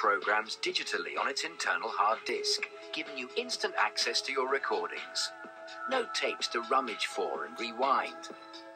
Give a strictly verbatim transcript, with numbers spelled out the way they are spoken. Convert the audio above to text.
programs digitally on its internal hard disk, giving you instant access to your recordings. No tapes to rummage for and rewind.